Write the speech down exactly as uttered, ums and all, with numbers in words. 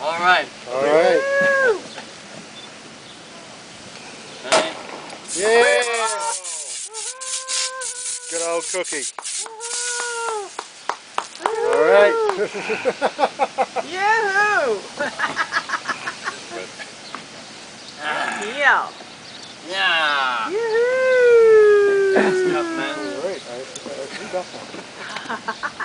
All right. All right. Yeah. Good old cookie. All right. Yoo-hoo! Yeah. Yeah. Yoo-hoo! That's tough, man. All right. I, I, I got that.